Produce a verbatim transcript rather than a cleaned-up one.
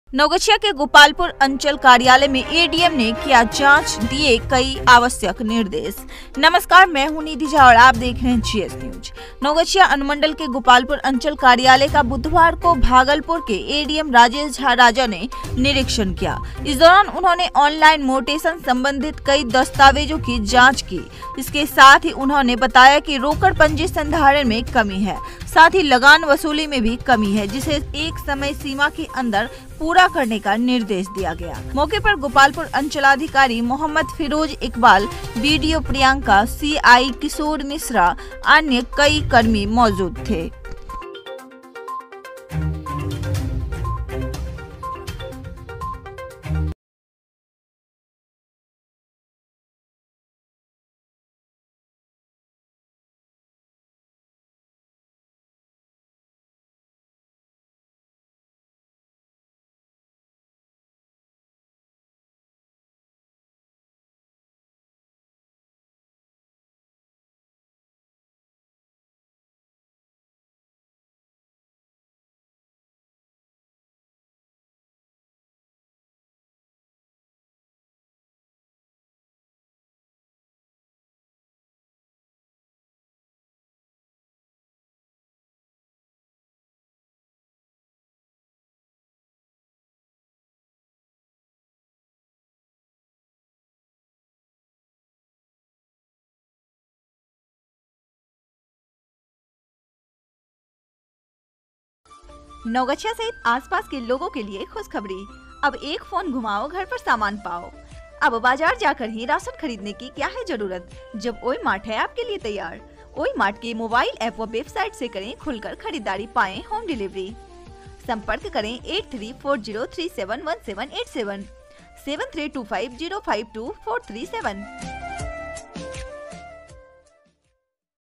नवगछिया के गोपालपुर अंचल कार्यालय में एडीएम ने किया जांच, दिए कई आवश्यक निर्देश। नमस्कार, मैं हूं निधि झा और आप देख रहे हैं जीएस न्यूज। नवगछिया अनुमंडल के गोपालपुर अंचल कार्यालय का बुधवार को भागलपुर के एडीएम राजेश झा राजा ने निरीक्षण किया। इस दौरान उन्होंने ऑनलाइन मोटेशन संबंधित कई दस्तावेजों की जाँच की। इसके साथ ही उन्होंने बताया कि रोकड़ पंजी संधारण में कमी है, साथ ही लगान वसूली में भी कमी है, जिसे एक समय सीमा के अंदर पूरा करने का निर्देश दिया गया। मौके पर गोपालपुर अंचलाधिकारी मोहम्मद फिरोज इकबाल, बीडीओ प्रियंका, सीआई किशोर मिश्रा, अन्य कई कर्मी मौजूद थे। नवगछिया सहित आसपास के लोगों के लिए खुशखबरी। अब एक फोन घुमाओ, घर पर सामान पाओ। अब बाजार जाकर ही राशन खरीदने की क्या है जरूरत, जब ओई मार्ट है आपके लिए तैयार। ओई मार्ट के मोबाइल ऐप व वेबसाइट से करें खुलकर खरीदारी, पाएं होम डिलीवरी। संपर्क करें eight three four zero three seven one seven eight seven, seven three two five zero five two four three seven.